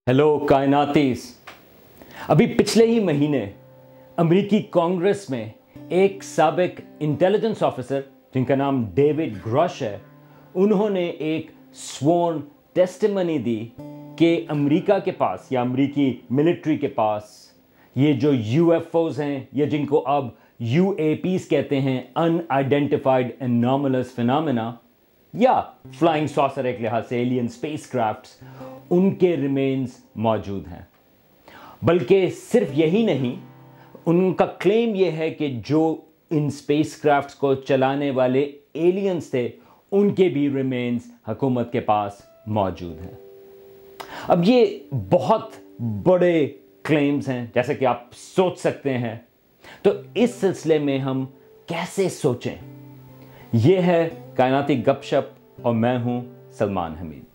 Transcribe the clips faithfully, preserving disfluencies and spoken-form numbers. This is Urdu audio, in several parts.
हेलो कायनातीस। अभी पिछले ही महीने अमेरिकी कांग्रेस में एक साबिक इंटेलिजेंस ऑफिसर जिनका नाम डेविड ग्रश है, उन्होंने एक स्वॉर्न टेस्टिमनी दी कि अमेरिका के पास या अमेरिकी मिलिट्री के पास ये जो यूएफओज हैं या जिनको अब यूएपीज कहते हैं, अनआइडेंटिफाइड एनॉमलस फिनोमेना, या फ्लाइंग सॉसर एक लिहाज से एलियन स्पेसक्राफ्ट्स, उनके रिमेन्स मौजूद हैं। बल्कि सिर्फ यही नहीं, उनका क्लेम यह है कि जो इन स्पेसक्राफ्ट्स को चलाने वाले एलियंस थे, उनके भी रिमेन्स हुकूमत के पास मौजूद हैं। अब ये बहुत बड़े क्लेम्स हैं, जैसे कि आप सोच सकते हैं। तो इस सिलसिले में हम कैसे सोचें? यह है कायनाती गपशप और मैं हूं सलमान हमीद।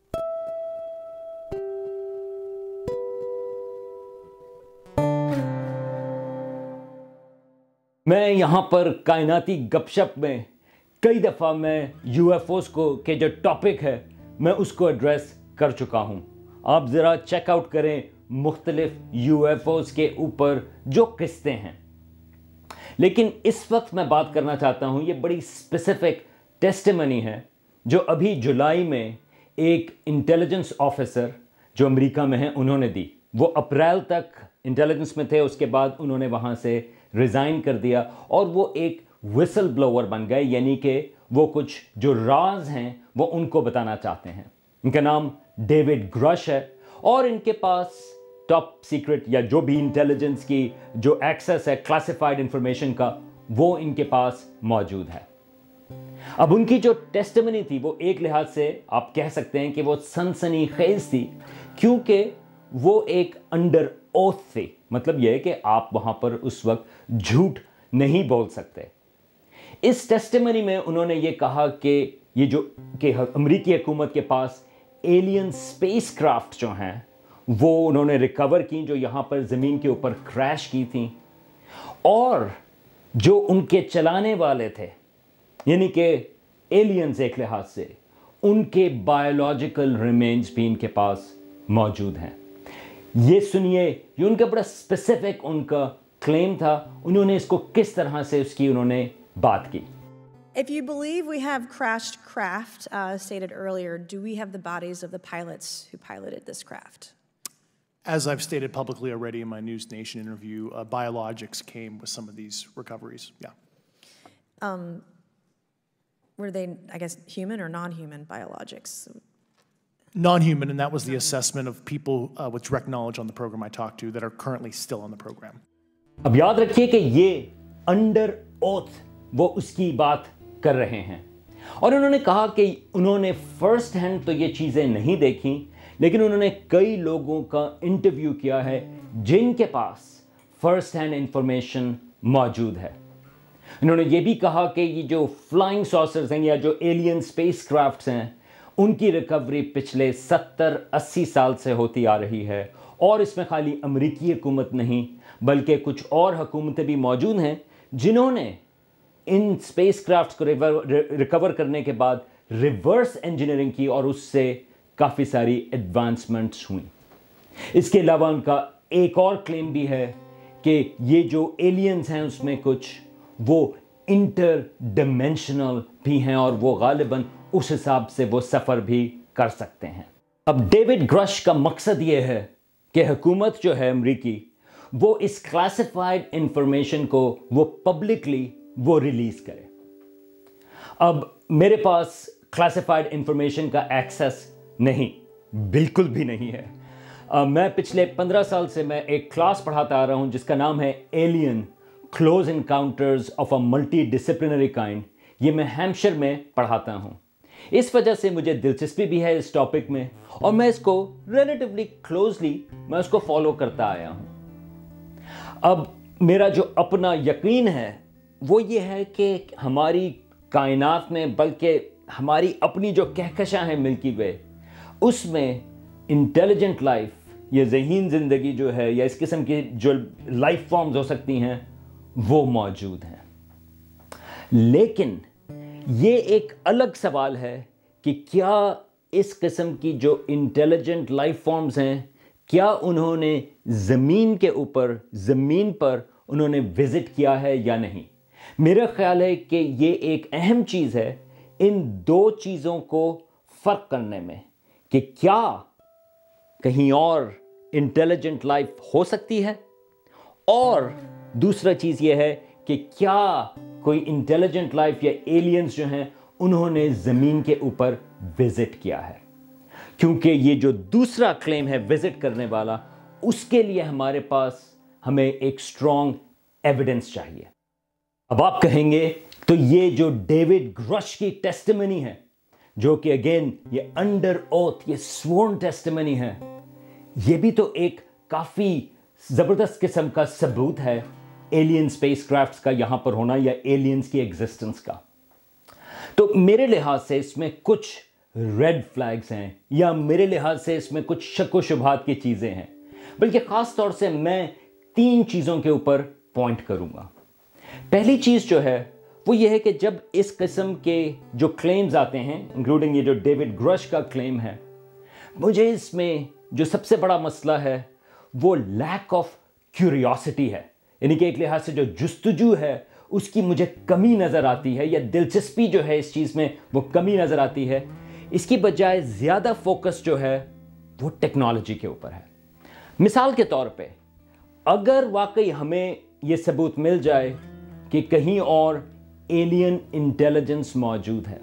मैं यहां पर कायनाती गपशप में कई दफा मैं यूएफओस को के जो टॉपिक है मैं उसको एड्रेस कर चुका हूं। आप जरा चेकआउट करें मुख्तलिफ यूएफओस के ऊपर जो किस्तें हैं। लेकिन इस वक्त मैं बात करना चाहता हूं, ये बड़ी स्पेसिफिक टेस्टिमनी है जो अभी जुलाई में एक इंटेलिजेंस ऑफिसर जो अमेरिका में है उन्होंने दी। वो अप्रैल तक इंटेलिजेंस में थे, उसके बाद उन्होंने वहां से रिजाइन कर दिया और वो एक विसल ब्लोअर बन गए, यानी कि वो कुछ जो राज हैं वो उनको बताना चाहते हैं। इनका नाम डेविड ग्रश है और इनके पास टॉप सीक्रेट या जो भी इंटेलिजेंस की जो एक्सेस है क्लासिफाइड इंफॉर्मेशन का, वो इनके पास मौजूद है। अब उनकी जो टेस्टिमनी थी वो एक लिहाज से आप कह सकते हैं कि वो सनसनीखेज थी, क्योंकि वो एक अंडर ओथ थी। मतलब यह है कि आप वहां पर उस वक्त झूठ नहीं बोल सकते। इस टेस्टिमनी में उन्होंने ये कहा कि ये जो कि अमेरिकी हुकूमत के पास एलियन स्पेसक्राफ्ट जो हैं वो उन्होंने रिकवर की, जो यहां पर जमीन के ऊपर क्रैश की थी, और जो उनके चलाने वाले थे यानी कि एलियंस एक लिहाज से, उनके बायोलॉजिकल रिमेन्स भी इनके पास मौजूद हैं। ये सुनिए, ये उनका बड़ा स्पेसिफिक उनका क्लेम था। उन्होंने इसको किस तरह से उसकी उन्होंने बात की। If you believe we have crashed craft, uh, stated earlier, do we have the bodies of the pilots who piloted this craft? As I've stated publicly already in my News Nation interview, uh, biologics came with some of these recoveries. Yeah. Um, were they, I guess, human or non-human biologics? Non-human, and that was the assessment of people uh, with direct knowledge on the program I talked to that are currently still on the program. अब याद रखिए कि ये अंडर ओथ वो उसकी बात कर रहे हैं और उन्होंने कहा कि उन्होंने फर्स्ट हैंड तो ये चीजें नहीं देखी, लेकिन उन्होंने कई लोगों का इंटरव्यू किया है जिनके पास फर्स्ट हैंड इंफॉर्मेशन मौजूद है। उन्होंने ये भी कहा कि ये जो फ्लाइंग सॉसर्स हैं या जो एलियन स्पेसक्राफ्ट्स हैं, उनकी रिकवरी पिछले सत्तर अस्सी साल से होती आ रही है और इसमें खाली अमेरिकी हुकूमत नहीं बल्कि कुछ और हुकूमतें भी मौजूद हैं जिन्होंने इन स्पेसक्राफ्ट्स को रिकवर करने के बाद रिवर्स इंजीनियरिंग की और उससे काफ़ी सारी एडवांसमेंट्स हुई। इसके अलावा उनका एक और क्लेम भी है कि ये जो एलियंस हैं उसमें कुछ वो इंटर डिमेंशनल भी हैं और वो गालिबन उस हिसाब से वो सफ़र भी कर सकते हैं। अब डेविड ग्रश का मकसद ये है कि हुकूमत जो है अमेरिकी, वो इस क्लासिफाइड इंफॉर्मेशन को वो पब्लिकली वो रिलीज करे। अब मेरे पास क्लासिफाइड इंफॉर्मेशन का एक्सेस नहीं, बिल्कुल भी नहीं है। अब मैं पिछले पंद्रह साल से मैं एक क्लास पढ़ाता आ रहा हूं जिसका नाम है alien close encounters of a multi disciplinary kind. ये मैं हैम्पशायर में पढ़ाता हूं। इस वजह से मुझे दिलचस्पी भी है इस टॉपिक में और मैं इसको रिलेटिवली क्लोजली मैं उसको फॉलो करता आया हूं। अब मेरा जो अपना यकीन है वो ये है कि हमारी कायनात में, बल्कि हमारी अपनी जो कहकशां है मिल्की वे, उसमें इंटेलिजेंट लाइफ या ज़हीन ज़िंदगी जो है या इस किस्म की जो लाइफ फॉर्म्स हो सकती हैं वो मौजूद हैं। लेकिन ये एक अलग सवाल है कि क्या इस किस्म की जो इंटेलिजेंट लाइफ फॉर्म्स हैं کیا انہوں نے زمین کے اوپر زمین پر انہوں نے وزٹ کیا ہے یا نہیں؟ میرا خیال ہے کہ یہ ایک اہم چیز ہے ان دو چیزوں کو فرق کرنے میں، کہ کیا کہیں اور انٹیلیجنٹ لائف ہو سکتی ہے، اور دوسرا چیز یہ ہے کہ کیا کوئی انٹیلیجنٹ لائف یا ایلینز جو ہیں انہوں نے زمین کے اوپر وزٹ کیا ہے. کیونکہ یہ جو دوسرا کلیم ہے وزٹ کرنے والا، اس کے لیے ہمارے پاس ہمیں ایک اسٹرانگ ایویڈنس چاہیے. اب آپ کہیں گے تو یہ جو ڈیوڈ گرش کی ٹیسٹیمنی ہے، جو کہ اگین یہ انڈر اوتھ، یہ سورن ٹیسٹیمنی ہے، یہ بھی تو ایک کافی زبردست قسم کا ثبوت ہے ایلین اسپیس کرافٹس کا یہاں پر ہونا یا ایلینز کی ایگزسٹنس کا. تو میرے لحاظ سے اس میں کچھ ریڈ فلیگز ہیں، یا میرے لحاظ سے اس میں کچھ شک و شبہات کی چیزیں ہیں، بلکہ خاص طور سے میں تین چیزوں کے اوپر پوائنٹ کروں گا. پہلی چیز جو ہے وہ یہ ہے کہ جب اس قسم کے جو کلیمز آتے ہیں، انکلوڈنگ یہ جو ڈیوڈ گرش کا کلیم ہے، مجھے اس میں جو سب سے بڑا مسئلہ ہے وہ لیک آف کیوریوسٹی ہے. یعنی کہ ایک لحاظ سے جو جستجو ہے اس کی مجھے کمی نظر آتی ہے، یا دلچسپی جو ہے اس چیز میں وہ کمی نظر آتی ہے. اس کی بجائے زیادہ فوکس جو ہے وہ ٹیکنالوجی کے اوپر ہے. مثال کے طور پہ اگر واقعی ہمیں یہ ثبوت مل جائے کہ کہیں اور ایلین انٹیلیجنس موجود ہے،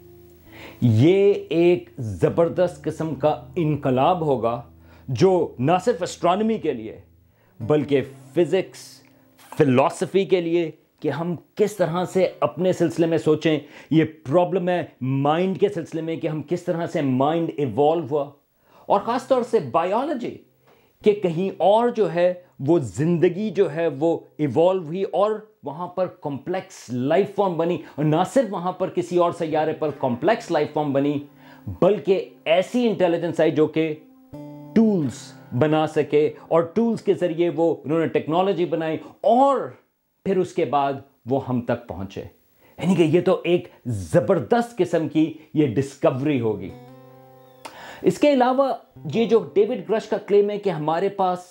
یہ ایک زبردست قسم کا انقلاب ہوگا جو نہ صرف اسٹرانومی کے لیے بلکہ فزکس، فلسفی کے لیے، کہ ہم کس طرح سے اپنے سلسلے میں سوچیں. یہ پرابلم ہے مائنڈ کے سلسلے میں کہ ہم کس طرح سے مائنڈ ایوالو ہوا، اور خاص طور سے بایولوجی، کہ کہیں اور جو ہے وہ زندگی جو ہے وہ ایوالو ہوئی اور وہاں پر کمپلیکس لائف فارم بنی، اور نہ صرف وہاں پر کسی اور سیارے پر کمپلیکس لائف فارم بنی، بلکہ ایسی انٹیلیجنس آئی جو کہ ٹولز بنا سکے، اور ٹولز کے ذریعے وہ انہوں نے ٹیکنالوجی بنائی، اور پھر اس کے بعد وہ ہم تک پہنچے. یعنی کہ یہ تو ایک زبردست قسم کی یہ ڈسکوری ہوگی. اس کے علاوہ یہ جو ڈیوڈ گرش کا کلیم ہے کہ ہمارے پاس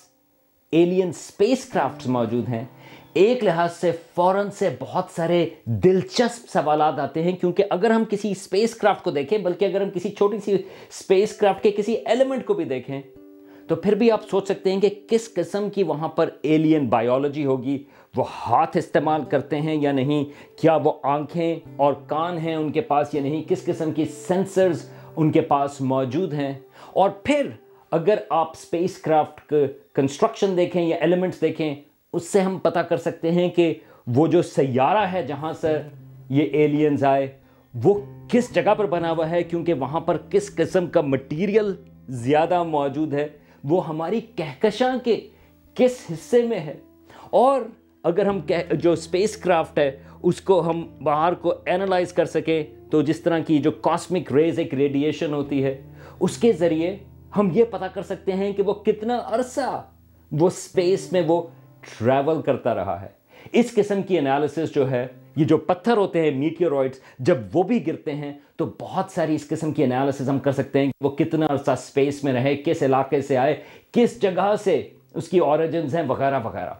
ایلین اسپیس کرافٹس موجود ہیں، ایک لحاظ سے فوراً سے بہت سارے دلچسپ سوالات آتے ہیں. کیونکہ اگر ہم کسی اسپیس کرافٹ کو دیکھیں، بلکہ اگر ہم کسی چھوٹی سی اسپیس کرافٹ کے کسی ایلیمنٹ کو بھی دیکھیں، تو پھر بھی آپ سوچ سکتے ہیں کہ کس قسم کی وہاں پر ایلین بایولوجی ہوگی. وہ ہاتھ استعمال کرتے ہیں یا نہیں، کیا وہ آنکھیں اور کان ہیں ان کے پاس یا نہیں، کس قسم کی سینسرز ان کے پاس موجود ہیں. اور پھر اگر آپ اسپیس کرافٹ کنسٹرکشن دیکھیں یا ایلیمنٹس دیکھیں، اس سے ہم پتہ کر سکتے ہیں کہ وہ جو سیارہ ہے جہاں سے یہ ایلینز آئے وہ کس جگہ پر بنا ہوا ہے، کیونکہ وہاں پر کس قسم کا مٹیریل زیادہ موجود ہے، وہ ہماری کہکشاں کے کس حصے میں ہے. اور اگر ہم جو اسپیس کرافٹ ہے اس کو ہم باہر کو اینالائز کر سکیں، تو جس طرح کی جو کاسمک ریز ایک ریڈیشن ہوتی ہے، اس کے ذریعے ہم یہ پتہ کر سکتے ہیں کہ وہ کتنا عرصہ وہ اسپیس میں وہ ٹریول کرتا رہا ہے. اس قسم کی انالیسس جو ہے، یہ جو پتھر ہوتے ہیں میٹیورائٹس، جب وہ بھی گرتے ہیں تو بہت ساری اس قسم کی انالیسس ہم کر سکتے ہیں کہ وہ کتنا عرصہ اسپیس میں رہے، کس علاقے سے آئے، کس جگہ سے اس کی اوریجنز ہیں، وغیرہ وغیرہ.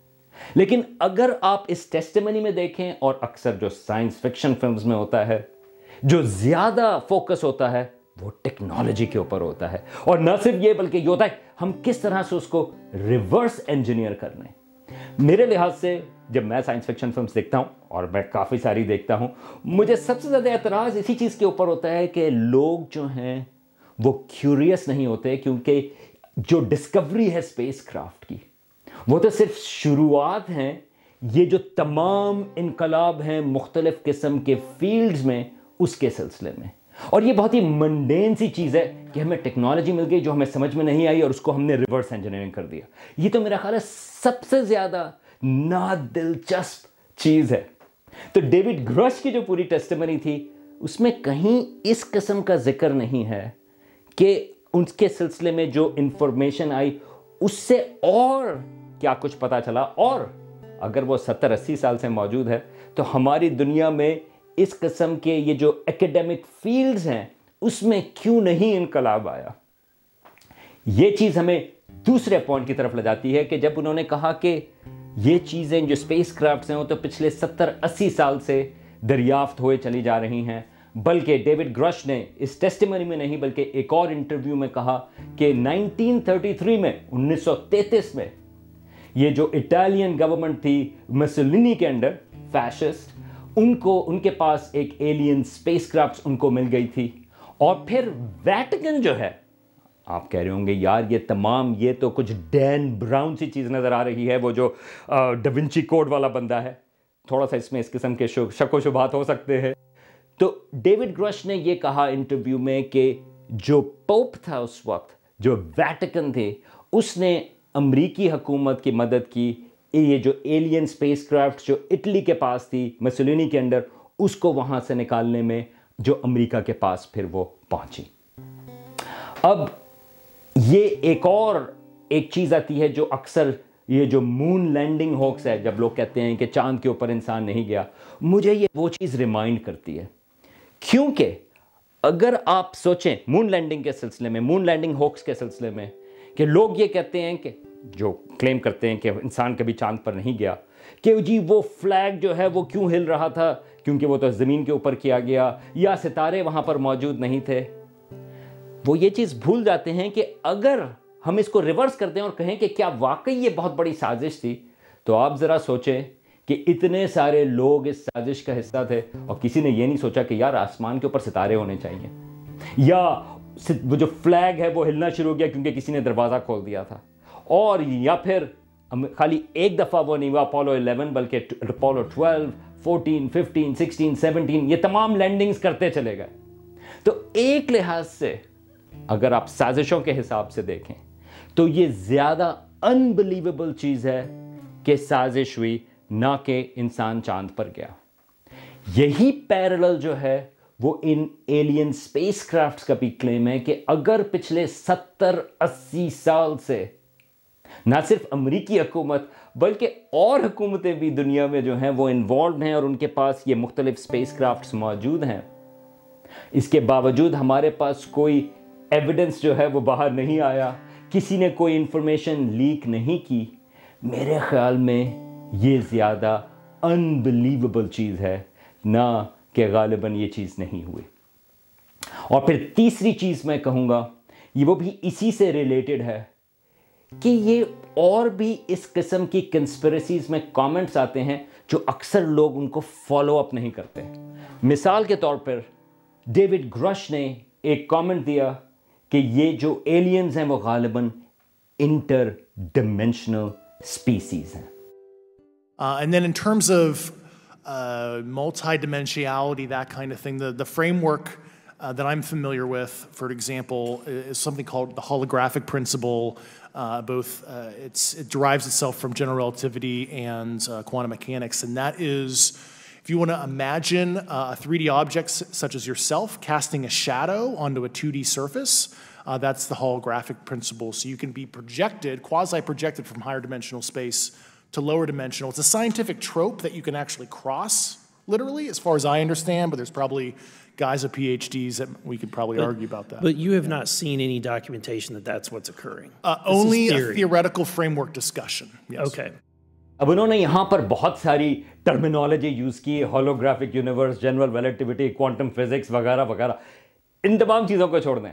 لیکن اگر آپ اس ٹیسٹیمنی میں دیکھیں، اور اکثر جو سائنس فکشن فلمز میں ہوتا ہے، جو زیادہ فوکس ہوتا ہے وہ ٹیکنالوجی کے اوپر ہوتا ہے. اور نہ صرف یہ بلکہ یہ ہوتا ہے ہم کس طرح سے اس کو ریورس انجینئر کرنے. میرے لحاظ سے جب میں سائنس فکشن فلمز دیکھتا ہوں، اور میں کافی ساری دیکھتا ہوں، مجھے سب سے زیادہ اعتراض اسی چیز کے اوپر ہوتا ہے کہ لوگ جو ہیں وہ کیوریس نہیں ہوتے. کیونکہ جو ڈسکوری ہے اسپیس کرافٹ کی، وہ تو صرف شروعات ہیں. یہ جو تمام انقلاب ہیں مختلف قسم کے فیلڈز میں، اس کے سلسلے میں. اور یہ بہت ہی منڈین سی چیز ہے کہ ہمیں ٹیکنالوجی مل گئی جو ہمیں سمجھ میں نہیں آئی، اور اس کو ہم نے ریورس انجینئرنگ کر دیا. یہ تو میرا خیال ہے سب سے زیادہ نا دلچسپ چیز ہے. تو ڈیوڈ گرش کی جو پوری ٹیسٹیمنی تھی، اس میں کہیں اس قسم کا ذکر نہیں ہے کہ ان کے سلسلے میں جو انفارمیشن آئی اس سے اور کیا کچھ پتا چلا. اور اگر وہ ستر اسی سال سے موجود ہے تو ہماری دنیا میں اس قسم کے یہ جو ایکیڈیمک فیلڈز ہیں اس میں کیوں نہیں انقلاب آیا. یہ چیز ہمیں دوسرے پوائنٹ کی طرف لے جاتی ہے کہ جب انہوں نے کہا کہ یہ چیزیں جو اسپیس کرافٹس ہیں وہ تو پچھلے ستر اسی سال سے دریافت ہوئے چلی جا رہی ہیں، بلکہ ڈیوڈ گرش نے اس ٹیسٹیمنی میں نہیں بلکہ ایک اور انٹرویو میں کہا کہ نائنٹین تھرٹی تھری میں انیس سو تینتیس میں یہ جو اٹالین گورنمنٹ تھی مسولینی کے انڈر فیشسٹ، ان کو ان کے پاس ایک ایلین اسپیس کرافٹس ان کو مل گئی تھی. اور پھر ویٹیکن جو ہے، آپ کہہ رہے ہوں گے یار یہ تمام یہ تو کچھ ڈین براؤن سی چیز نظر آ رہی ہے، وہ جو ڈاونچی کوڈ والا بندہ ہے، تھوڑا سا اس میں اس قسم کے شک و شبہات ہو سکتے ہیں. تو ڈیوڈ گرش نے یہ کہا انٹرویو میں کہ جو پوپ تھا اس وقت، جو ویٹیکن تھے، اس نے امریکی حکومت کی مدد کی، یہ جو ایلین اسپیس کرافٹ جو اٹلی کے پاس تھی مسولینی کے انڈر، اس کو وہاں سے نکالنے میں جو امریکہ کے پاس پھر وہ پہنچی. اب یہ ایک اور ایک چیز آتی ہے جو اکثر یہ جو مون لینڈنگ ہوکس ہے، جب لوگ کہتے ہیں کہ چاند کے اوپر انسان نہیں گیا، مجھے یہ وہ چیز ریمائنڈ کرتی ہے. کیونکہ اگر آپ سوچیں مون لینڈنگ کے سلسلے میں، مون لینڈنگ ہوکس کے سلسلے میں، کہ لوگ یہ کہتے ہیں کہ جو کلیم کرتے ہیں کہ انسان کبھی چاند پر نہیں گیا، کہ جی وہ فلیگ جو ہے وہ کیوں ہل رہا تھا، کیونکہ وہ تو زمین کے اوپر کیا گیا، یا ستارے وہاں پر موجود نہیں تھے. وہ یہ چیز بھول جاتے ہیں کہ اگر ہم اس کو ریورس کرتے ہیں اور کہیں کہ کیا واقعی یہ بہت بڑی سازش تھی، تو آپ ذرا سوچیں کہ اتنے سارے لوگ اس سازش کا حصہ تھے اور کسی نے یہ نہیں سوچا کہ یار آسمان کے اوپر ستارے ہونے چاہیے، یا وہ جو فلیگ ہے وہ ہلنا شروع ہو گیا کیونکہ کسی نے دروازہ کھول دیا تھا، اور یا پھر خالی ایک دفعہ وہ نہیں ہوا اپولو الیون بلکہ Apollo twelve, fourteen, fifteen, sixteen, seventeen, یہ تمام لینڈنگز کرتے چلے گئے. تو ایک لحاظ سے اگر آپ سازشوں کے حساب سے دیکھیں تو یہ زیادہ انبلیویبل چیز ہے کہ سازش ہوئی، نہ کہ انسان چاند پر گیا. یہی پیرلل جو ہے وہ ان ایلین اسپیس کرافٹس کا بھی کلیم ہے کہ اگر پچھلے ستر اسی سال سے نہ صرف امریکی حکومت بلکہ اور حکومتیں بھی دنیا میں جو ہیں وہ انوالوڈ ہیں اور ان کے پاس یہ مختلف اسپیس کرافٹس موجود ہیں، اس کے باوجود ہمارے پاس کوئی ایویڈنس جو ہے وہ باہر نہیں آیا، کسی نے کوئی انفارمیشن لیک نہیں کی، میرے خیال میں یہ زیادہ انبلیویبل چیز ہے، نہ کہ غالباً یہ چیز نہیں ہوئی. اور پھر تیسری چیز میں کہوں گا، یہ وہ بھی اسی سے ریلیٹڈ ہے کہ یہ اور بھی اس قسم کی کنسپریسیز میں کامنٹس آتے ہیں جو اکثر لوگ ان کو فالو اپ نہیں کرتے. مثال کے طور پر ڈیوڈ گرش نے ایک کامنٹ دیا کہ یہ جو ایلینز ہیں وہ غالباً انٹر ڈیمینشنل اسپیسیز ہیں. Uh, and then in terms of uh, multidimensionality, that kind of thing, the, the framework uh, that I'm familiar with, for example, is something called the holographic principle. Uh, both uh, it's, it derives itself from general relativity and uh, quantum mechanics, and that is, if you want to imagine uh, a three D object such as yourself casting a shadow onto a two D surface, uh, that's the holographic principle. So you can be projected, quasi-projected from higher dimensional space to lower dimensional. It's a scientific trope that you can actually cross, literally, as far as I understand, but there's probably guys with P H Ds that we could probably but, argue about that. But you have yeah. not seen any documentation that that's what's occurring? Uh, only a theoretical framework discussion, yes. Okay. اب انہوں نے یہاں پر بہت ساری ٹرمینالوجی یوز کی، holographic universe, general relativity, quantum physics وغیرہ وغیرہ، ان تمام چیزوں کو چھوڑ دیں.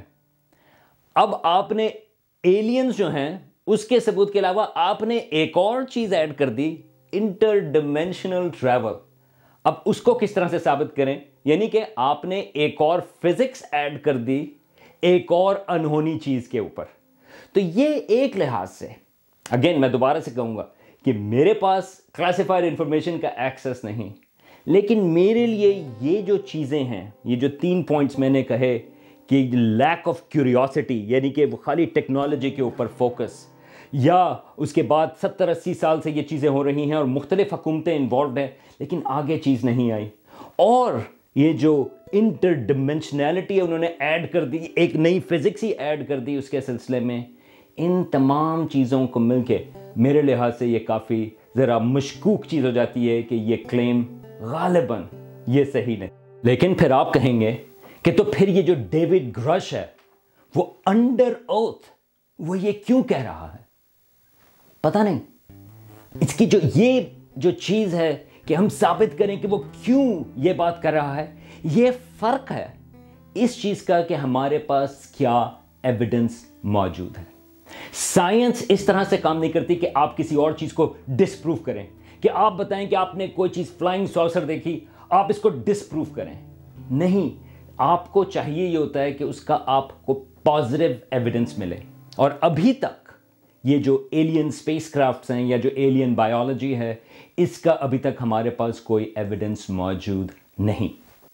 اب آپ نے ایلینز جو ہیں اس کے ثبوت کے علاوہ آپ نے ایک اور چیز ایڈ کر دی، انٹر ڈیمینشنل ٹریول. اب اس کو کس طرح سے ثابت کریں؟ یعنی کہ آپ نے ایک اور فزکس ایڈ کر دی ایک اور انہونی چیز کے اوپر. تو یہ ایک لحاظ سے اگین میں دوبارہ سے کہوں گا کہ میرے پاس کلاسیفائڈ انفارمیشن کا ایکسس نہیں، لیکن میرے لیے یہ جو چیزیں ہیں، یہ جو تین پوائنٹس میں نے کہے کہ لیک آف کیوریوسٹی، یعنی کہ وہ خالی ٹیکنالوجی کے اوپر فوکس، یا اس کے بعد ستر اسی سال سے یہ چیزیں ہو رہی ہیں اور مختلف حکومتیں انوالوڈ ہیں لیکن آگے چیز نہیں آئی، اور یہ جو انٹر ڈیمینشنالٹی ہے انہوں نے ایڈ کر دی، ایک نئی فزکس ہی ایڈ کر دی اس کے سلسلے میں. ان تمام چیزوں کو مل کے میرے لحاظ سے یہ کافی ذرا مشکوک چیز ہو جاتی ہے کہ یہ کلیم غالباً یہ صحیح نہیں. لیکن پھر آپ کہیں گے کہ تو پھر یہ جو ڈیوڈ گرش ہے وہ انڈر اوتھ वो ये क्यों कह रहा है? पता नहीं। इसकी जो ये जो चीज है कि हम साबित करें कि वो क्यों ये बात कर रहा है, ये फर्क है इस चीज का कि हमारे पास क्या एविडेंस मौजूद है। साइंस इस तरह से काम नहीं करती कि आप किसी और चीज को डिसप्रूव करें, कि आप बताएं कि आपने कोई चीज फ्लाइंग सॉसर देखी, आप इसको डिसप्रूव करें। नहीं, आपको चाहिए ये होता है कि उसका आपको पॉजिटिव एविडेंस मिले। और अभी तक ये जो एलियन स्पेसक्राफ्ट्स हैं या जो एलियन बायोलॉजी है, इसका अभी तक हमारे पास कोई एविडेंस मौजूद नहीं।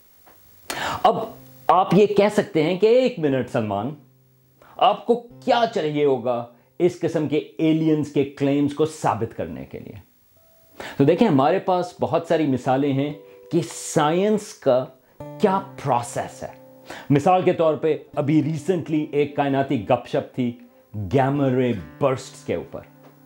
अब आप ये कह सकते हैं कि एक मिनट सलमान, आपको क्या चाहिए होगा इस किस्म के एलियंस के क्लेम्स को साबित करने के लिए? तो देखें, हमारे पास बहुत सारी मिसालें हैं कि साइंस का क्या प्रोसेस है। मिसाल के तौर पे अभी रिसेंटली एक कायनाती गपशप थी गैमा रे बर्स्ट्स के ऊपर।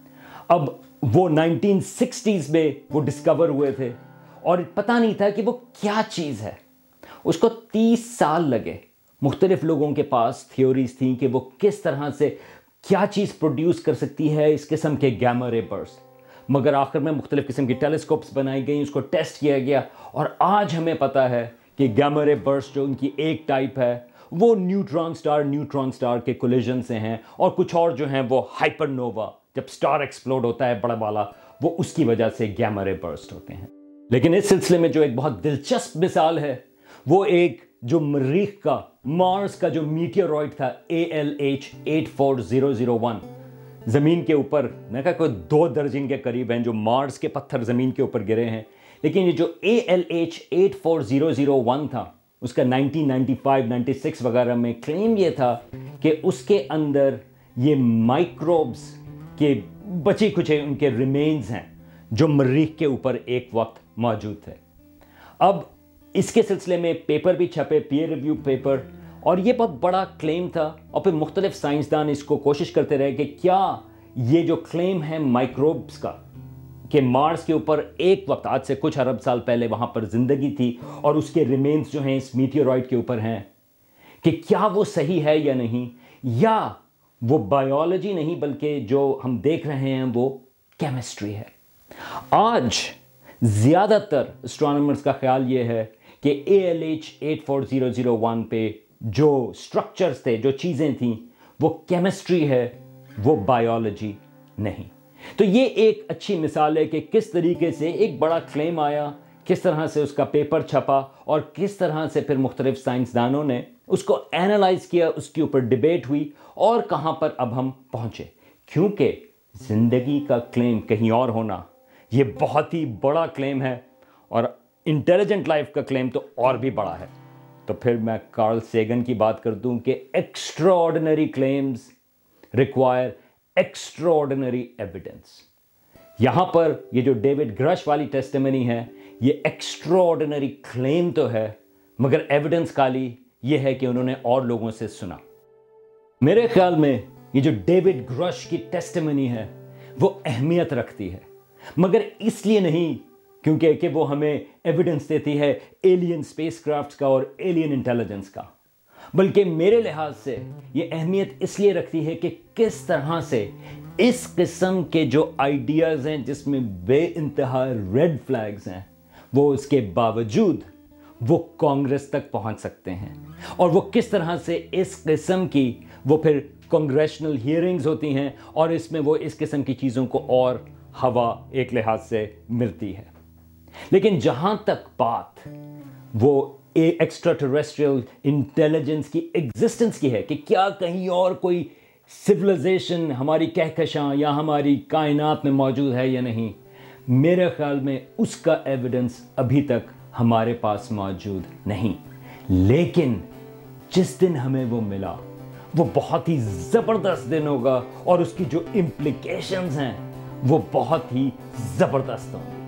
अब वो नाइनटीन सिक्सटीज़ में वो डिस्कवर हुए थे और पता नहीं था कि वो क्या चीज़ है। उसको तीस साल लगे। मुख्तलिफ लोगों के पास थ्योरीज थी कि वो किस तरह से क्या चीज़ प्रोड्यूस कर सकती है इस किस्म के गैमा रे बर्स्ट। मगर आखिर में मुख्तलिफ किस्म की टेलीस्कोप्स बनाई गई, उसको टेस्ट किया गया और आज हमें पता है कि गैमा रे बर्स्ट जो उनकी एक टाइप है वो न्यूट्रॉन स्टार न्यूट्रॉन स्टार के कोलिजन से हैं, और कुछ और जो हैं वो हाइपरनोवा, जब स्टार एक्सप्लोड होता है बड़ा वाला, वो उसकी वजह से गैमा रे बर्स्ट होते हैं। लेकिन इस सिलसिले में जो एक बहुत दिलचस्प मिसाल है वो एक जो मरीख का, मार्स का जो मीटियोरॉइड था A L H eight four zero zero one, जमीन के ऊपर मैं कहा कोई दो दर्जन के करीब हैं जो मार्स के पत्थर जमीन के ऊपर गिरे हैं। लेकिन ये जो A L H eight four zero zero one था, उसका nineteen ninety five ninety six वगैरह में क्लेम ये था कि उसके अंदर ये माइक्रोब्स के बचे कुचे उनके रिमेन्स हैं जो मरीख के ऊपर एक वक्त मौजूद थे। अब इसके सिलसिले में पेपर भी छपे, पीयर रिव्यू पेपर, और ये बहुत बड़ा क्लेम था। और फिर मुख्तलिफ साइंसदान इसको कोशिश करते रहे कि क्या ये जो क्लेम है माइक्रोब्स का कि मार्स के ऊपर एक वक्त आज से कुछ अरब साल पहले वहां पर जिंदगी थी और उसके रिमेन्स जो हैं इस मीटियोरॉइड के ऊपर हैं, कि क्या वो सही है या नहीं, या वो बायोलॉजी नहीं बल्कि जो हम देख रहे हैं वो केमिस्ट्री है। आज ज्यादातर एस्ट्रोनॉमर्स का ख्याल ये है कि A L H eight four zero zero one पे जो स्ट्रक्चर्स थे, जो चीजें थीं, वो केमिस्ट्री है, वो बायोलॉजी नहीं। तो ये एक अच्छी मिसाल है कि किस तरीके से एक बड़ा क्लेम आया, किस तरह से उसका पेपर छपा और किस तरह से फिर मुख्तलिफ साइंसदानों ने उसको एनालाइज किया, उसके ऊपर डिबेट हुई और कहां पर अब हम पहुंचे। क्योंकि जिंदगी का क्लेम कहीं और होना ये बहुत ही बड़ा क्लेम है और इंटेलिजेंट लाइफ का क्लेम तो और भी बड़ा है। तो फिर मैं कार्ल सेगन की बात कर दूं कि extraordinary claims require extraordinary evidence. यहां पर ये जो डेविड ग्रश वाली टेस्टिमनी है, ये एक्स्ट्राऑर्डिनरी क्लेम तो है, मगर एविडेंस खाली ये है कि उन्होंने और लोगों से सुना। मेरे ख्याल में ये जो डेविड ग्रश की टेस्टिमनी है वो अहमियत रखती है, मगर इसलिए नहीं क्योंकि कि वो हमें एविडेंस देती है एलियन स्पेसक्राफ्ट्स का और एलियन इंटेलिजेंस का, बल्कि मेरे लिहाज से ये अहमियत इसलिए रखती है कि किस तरह से इस किस्म के जो आइडियाज़ हैं जिसमें बे इंतहा रेड फ्लैग्स हैं, वो उसके बावजूद वो कांग्रेस तक पहुंच सकते हैं, और वो किस तरह से इस किस्म की वो फिर कांग्रेशनल हियरिंग्स होती हैं और इसमें वो इस किस्म की चीज़ों को और हवा एक लिहाज से मिलती है। लेकिन जहां तक बात वो एक्स्ट्रा टेरेस्ट्रियल इंटेलिजेंस की एग्जिस्टेंस की है कि क्या कहीं और कोई सिविलाइजेशन हमारी कहकशां या हमारी कायनात में मौजूद है या नहीं, मेरे ख्याल में उसका एविडेंस अभी तक हमारे पास मौजूद नहीं। लेकिन जिस दिन हमें वो मिला वो बहुत ही ज़बरदस्त दिन होगा और उसकी जो इम्प्लीकेशंस हैं वो बहुत ही ज़बरदस्त होंगे।